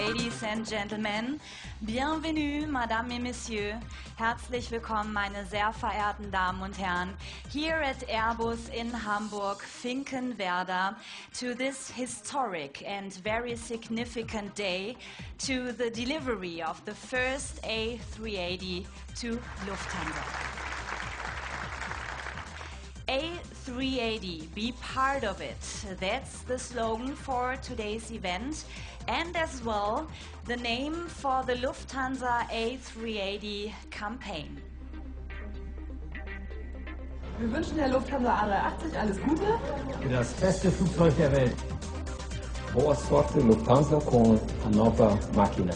ladies and gentlemen. Bienvenue, Madame et Messieurs. Herzlich willkommen, meine sehr verehrten Damen und Herren, here at Airbus in Hamburg, Finkenwerder, to this historic and very significant day, to the delivery of the first A380 to Lufthansa. A380, be part of it. That's the slogan for today's event, and as well the name for the Lufthansa A380 campaign. Wir wünschen der Lufthansa A380 alles Gute. Für das beste Flugzeug der Welt. Boa sorte Lufthansa com a nova máquina.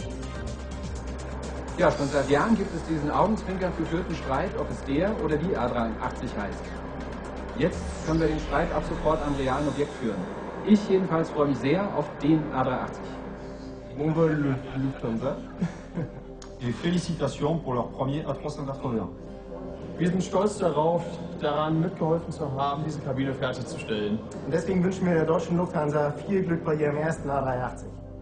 Ja, schon seit Jahren gibt es diesen augenzwinkernd-geführten Streit, ob es der oder die A380 heißt. Jetzt können wir den Streit ab sofort am realen Objekt führen. Ich jedenfalls freue mich sehr auf den A380. Bon vol Lufthansa. Et félicitations pour leur premier A380. Wir sind stolz darauf, daran mitgeholfen zu haben, diese Kabine fertigzustellen. Und deswegen wünschen wir der deutschen Lufthansa viel Glück bei ihrem ersten A380.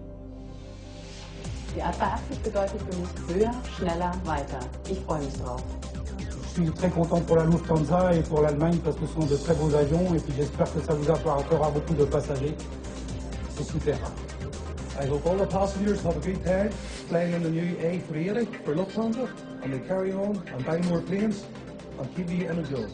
Die A380 bedeutet für mich höher, schneller, weiter. Ich freue mich drauf. Je suis très content pour la Lufthansa et pour l'Allemagne parce que ce sont de très beaux avions et puis j'espère que ça vous apportera beaucoup de passagers. C'est super. I hope all the passengers have a good time flying in the new A380 for Lufthansa and they carry on and buy more planes and keep you in a job.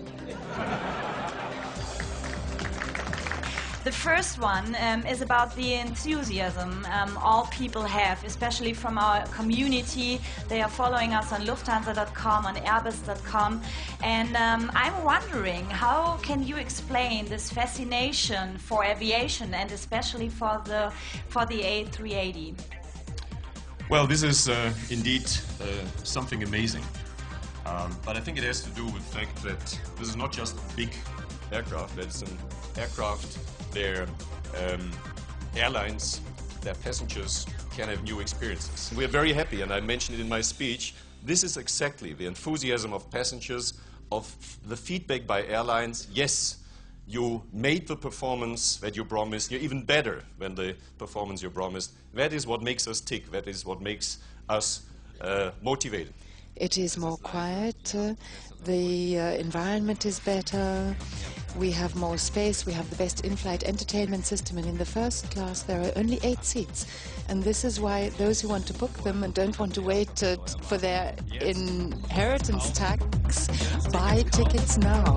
The first one is about the enthusiasm all people have, especially from our community. They are following us on Lufthansa.com, on Airbus.com, and I'm wondering, how can you explain this fascination for aviation and especially for the A380? Well, this is indeed something amazing, but I think it has to do with the fact that this is not just a big aircraft, it's an aircraft their airlines, their passengers can have new experiences. We're very happy, and I mentioned it in my speech, this is exactly the enthusiasm of passengers, of the feedback by airlines. Yes, you made the performance that you promised, you're even better than the performance you promised. That is what makes us tick, that is what makes us motivated. It is more quiet, the environment is better, we have more space, we have the best in-flight entertainment system, and in the first class there are only 8 seats. And this is why those who want to book them and don't want to wait for their inheritance tax buy tickets now.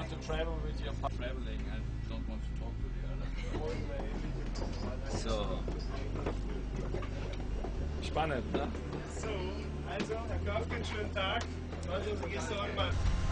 to travel with your traveling and don't want to talk to the other. So. Spannend, ne? So, also, Herr Körfgen, schönen Tag. Also, wie geht's heute mal?